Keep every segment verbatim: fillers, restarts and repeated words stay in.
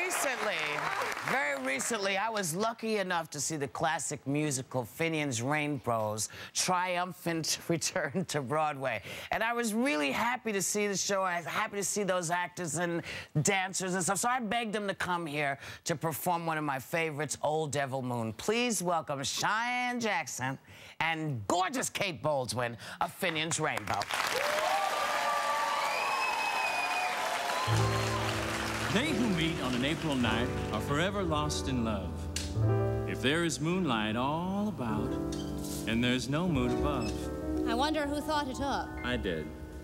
recently, very recently, I was lucky enough to see the classic musical Finian's Rainbow's triumphant return to Broadway. And I was really happy to see the show. I was happy to see those actors and dancers and stuff. So I begged them to come here to perform one of my favorites, Old Devil Moon. Please welcome Cheyenne Jackson and gorgeous Kate Baldwin of Finian's Rainbow. They who meet on an April night are forever lost in love. If there is moonlight all about, and there's no moon above. I wonder who thought it up. I did.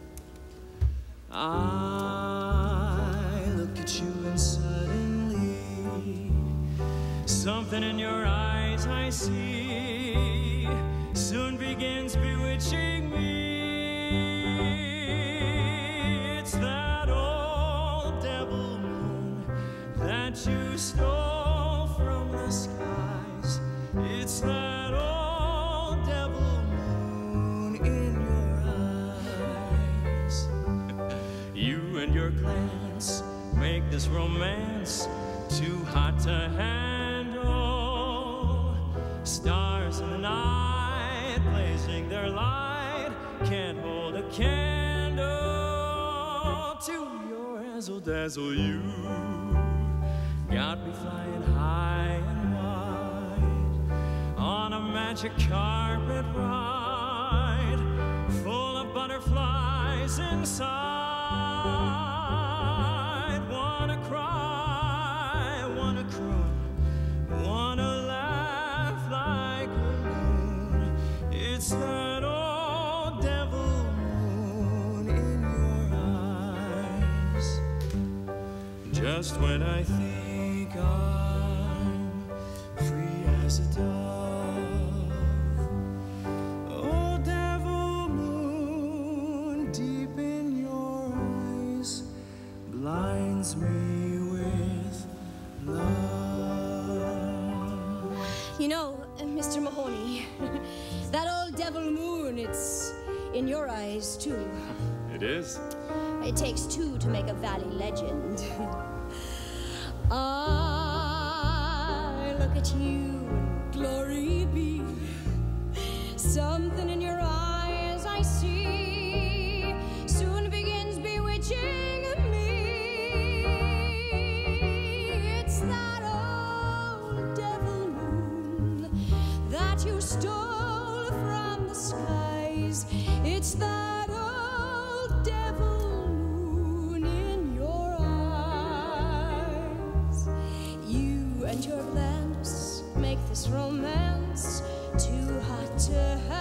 I look at you and suddenly something in your eyes I see soon begins bewitching me. It's that old devil moon that you stole from the skies. It's that old devil moon in your eyes. You and your glance make this romance too hot to handle. Stars in the night blazing their light can't hold a candle to your razzle dazzle. You got me flying high and wide on a magic carpet ride full of butterflies inside. Wanna cry, wanna cry, wanna laugh like a loon. It's that old devil moon in your eyes. Just when I think I'm free as a dove, old devil moon deep in your eyes blinds me with love. You know, uh, Mister Mahoney, that old devil moon, it's in your eyes, too. It is. It takes two to make a valley legend. I look at you and glory be. Something in your eyes I see soon begins bewitching me. It's that old devil moon that you stole from the skies. It's that old devil moon in your eyes. You and your glance make this romance too hot to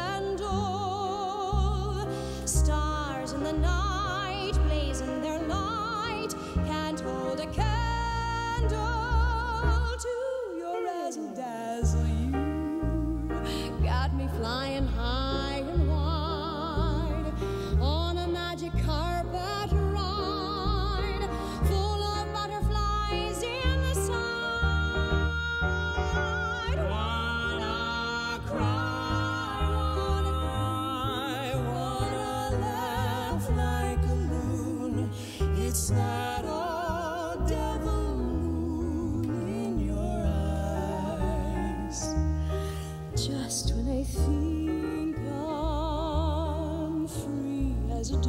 handle. Stars in the night blazing their light can't hold a candle to your razzle dazzle. You got me flying high and wide on a magic carpet ride full of butterflies inside. Wanna cry, wanna cry, wanna laugh like a loon. It's that old devil moon in your eyes. Just when I think I'm free as a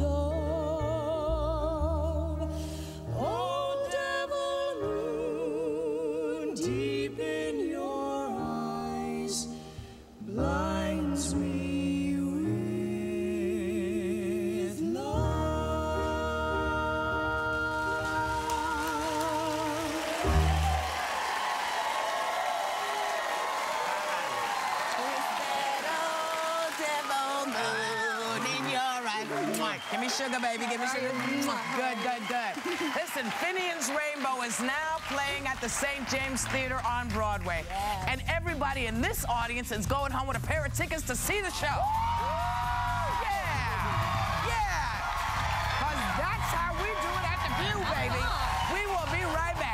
dove, old devil moon deep in your eyes blinds me with Give me sugar, baby. Give me sugar. Good, good, good. Listen, Finian's Rainbow is now playing at the Saint James Theater on Broadway. Yes. And everybody in this audience is going home with a pair of tickets to see the show. Yeah. Yeah. Because that's how we do it at the View, baby. We will be right back.